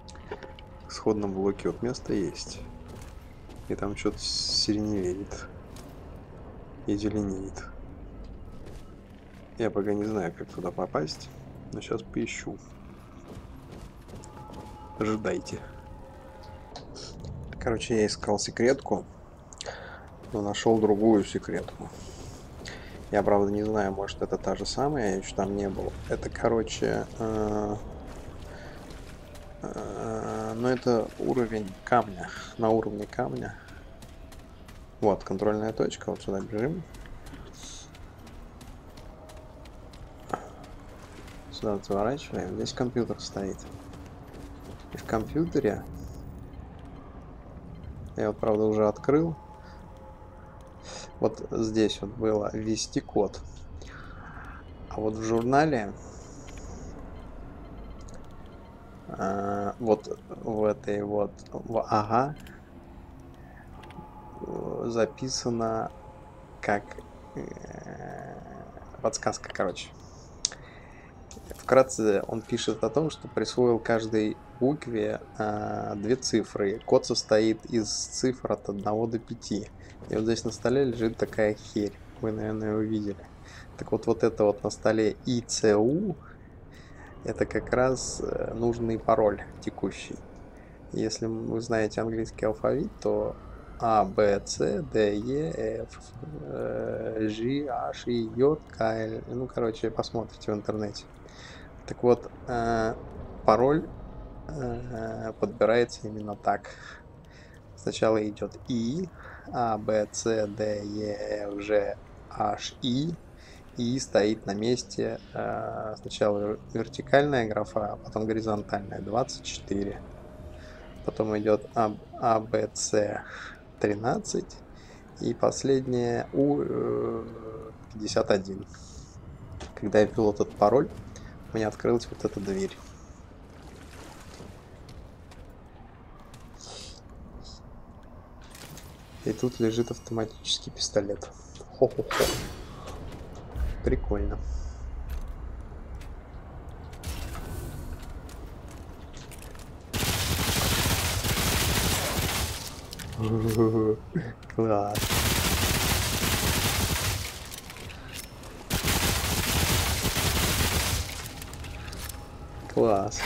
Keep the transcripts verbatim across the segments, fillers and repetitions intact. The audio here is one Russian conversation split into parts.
В исходном блоке вот место есть. И там что-то сиреневеет. И зеленеет. Я пока не знаю, как туда попасть. Но сейчас поищу. Ожидайте. Короче, я искал секретку. Но нашел другую секретку. Я, правда, не знаю, может, это та же самая, я еще там не был. Это, короче... Э э но это уровень камня. На уровне камня. Вот, контрольная точка. Вот сюда бежим. Сюда вот заворачиваем. Здесь компьютер стоит. И в компьютере... Я вот, правда, уже открыл. Вот здесь вот было ввести код. А вот в журнале... Э вот в этой вот... В ага. Записано как... Э подсказка, короче. Вкратце он пишет о том, что присвоил каждой букве э, две цифры. Код состоит из цифр от одного до пяти. И вот здесь на столе лежит такая херь. Вы, наверное, ее видели. Так вот, вот это вот на столе и цэ у, это как раз нужный пароль текущий. Если вы знаете английский алфавит, то А, Б, С, Д, Е, Ф, Ж, H, I, J, K, L. Ну, короче, посмотрите в интернете. Так вот, э, пароль э, подбирается именно так. Сначала идет И, А, Б, С, Д, Е, Ф, Ж, H, I. И стоит на месте э, сначала вертикальная графа, а потом горизонтальная, двадцать четыре. Потом идет А, А, Б, С, тринадцать. И последнее У, э, пятьдесят один. Когда я ввел этот пароль, у меня открылась вот эта дверь. И тут лежит автоматический пистолет. Хо-хо-хо. Прикольно. Класс. Класс.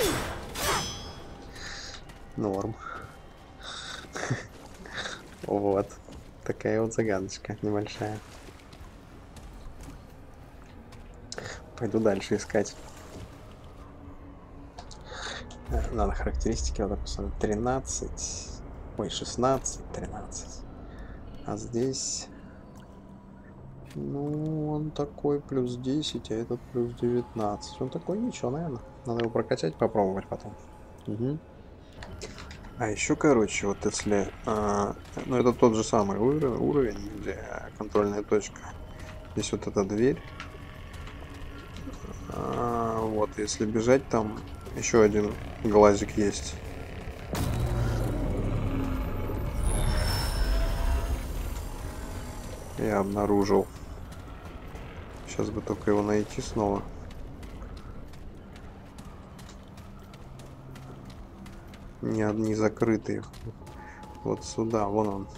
Норм. Вот. Такая вот загадочка небольшая. Пойду дальше искать. Надо характеристики, надо посмотреть. тринадцать. Ой, шестнадцать, тринадцать. А здесь... Ну, он такой плюс десять, а этот плюс девятнадцать. Он такой ничего, наверное. Надо его прокачать, попробовать потом. Угу. А еще, короче, вот если... А, ну, это тот же самый уровень, уровень, где контрольная точка. Здесь вот эта дверь. А, вот, если бежать, там еще один глазик есть. Я обнаружил. Сейчас бы только его найти снова. Не, не закрытый. Вот сюда, вон он.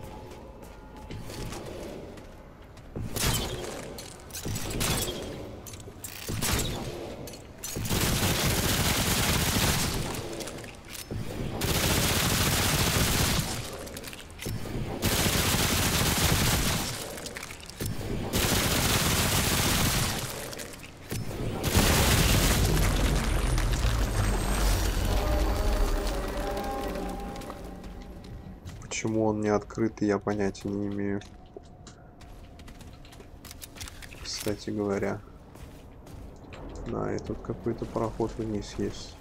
Почему он не открытый, я понятия не имею. Кстати говоря. Да, и тут какой-то проход вниз есть.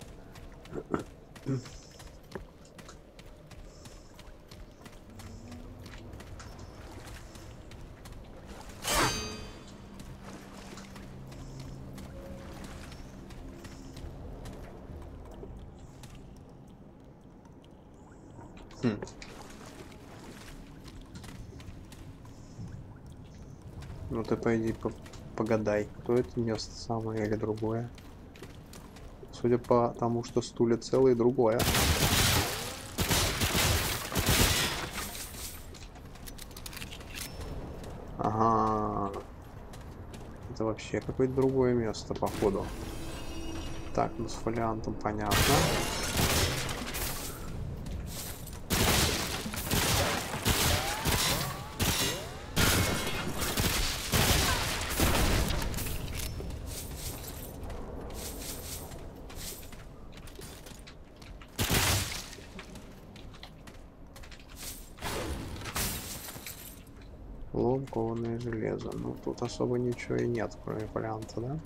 Хм. Ну ты пойди по погадай, кто это место самое или другое. судя по тому, что стулья целые, другое. Ага. Это вообще какое-то другое место, походу. Так, ну с фолиантом понятно. Лом, кованое железо. Ну, тут особо ничего и нет, кроме фолианта, да?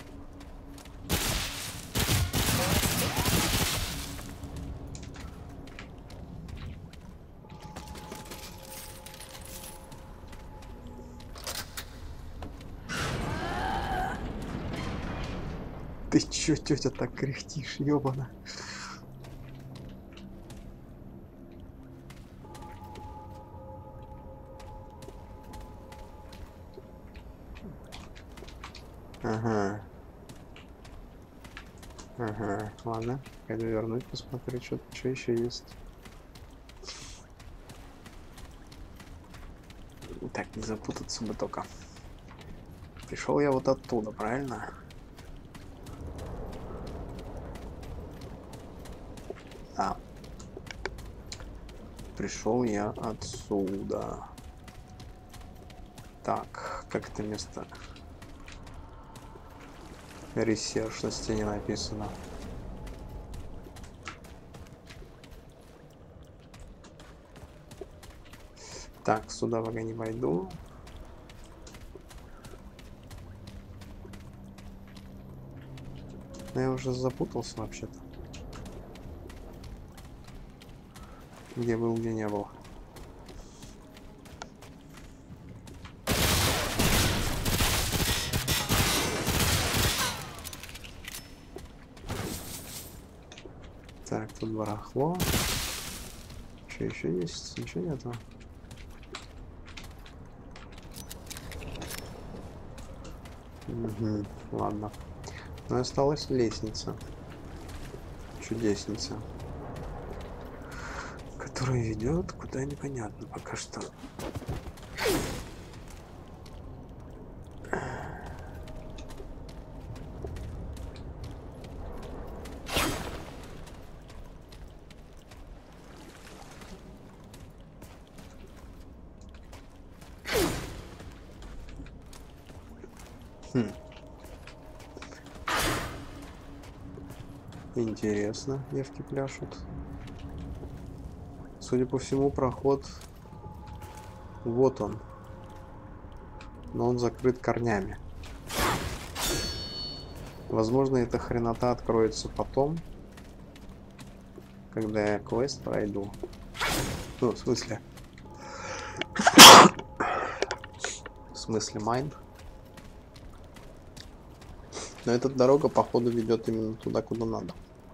Ты чё, тетя, так кряхтишь, ёбана? Ага. Ага, ладно. Пойду вернуть, посмотрю, что еще есть. Так, не запутаться бы только. Пришел я вот оттуда, правильно? Да. Пришел я отсюда. Так, как это место? Ресерч на стене написано. Так, сюда пока не пойду. Но я уже запутался вообще-то. Где был, где не был. Так, тут барахло. Что еще есть? Ничего нету. Угу, ладно. Но осталась лестница. Чудесница. Которая ведет куда непонятно пока что. Хм. Интересно, девки пляшут. Судя по всему, проход вот он. Но он закрыт корнями. Возможно, эта хренота откроется потом, когда я квест пройду. Ну, в смысле... В смысле, майн. Но эта дорога, походу, ведет именно туда, куда надо.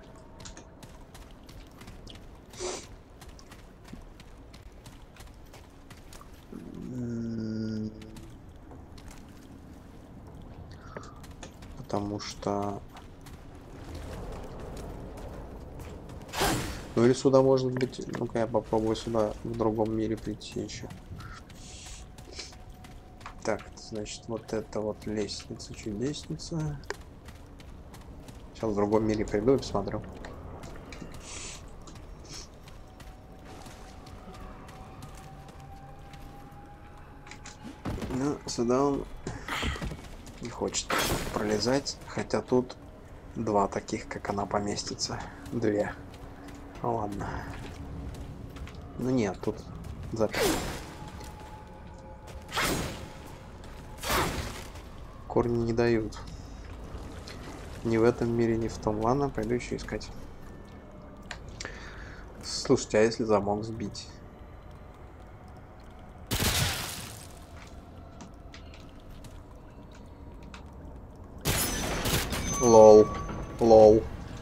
Потому что... Ну или сюда может быть... Ну-ка я попробую сюда в другом мире прийти еще. Так, значит, вот это вот лестница, чудесница. Сейчас в другом мире приду и посмотрю. Ну, сюда он не хочет пролезать, хотя тут два таких, как она поместится. Две. Ну, ладно. Ну нет, тут заперто. Корни не дают. Ни в этом мире, ни в том. Ладно, пойду еще искать. Слушайте, а если замок сбить? Лол. Лол.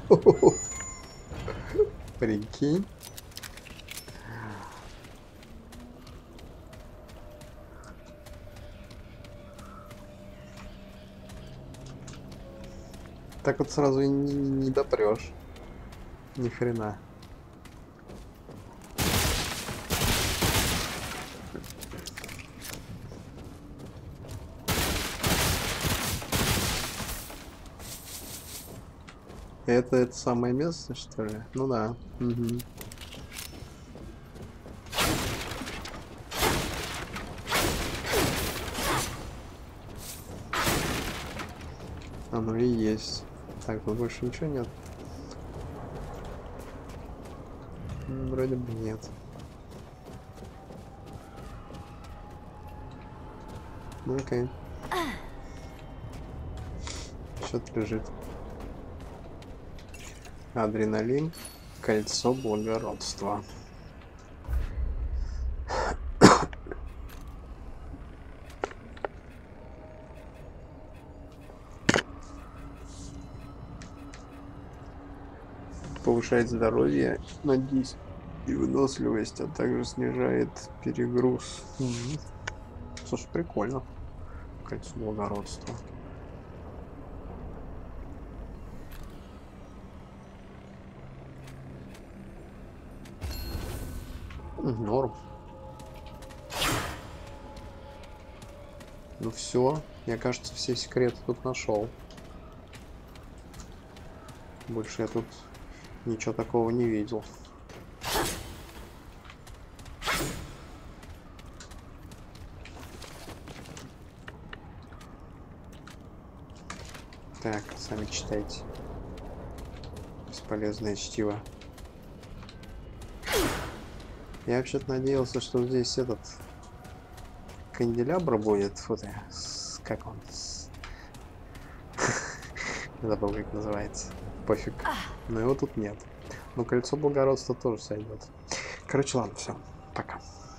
Прикинь. Так вот сразу и не, не допрешь. Ни хрена. Это это самое место, что ли? Ну да. Угу. Оно и есть. Так, тут больше ничего нет. Вроде бы нет. Ну окей. Что-то лежит. Адреналин. Кольцо благородства. Повышает здоровье на десять и выносливость, а также снижает перегруз. Угу. Слушай, прикольно. Кольцо благородства. Норм. Ну все, мне кажется, все секреты тут нашел. Больше я тут ничего такого не видел. Так, сами читайте. Бесполезное чтиво. Я вообще-то надеялся, что здесь этот канделябр будет. Вот я, как он? Забыл, как называется. Пофиг. Но его тут нет. Но кольцо благородства тоже сойдет. Короче, ладно, все. Пока.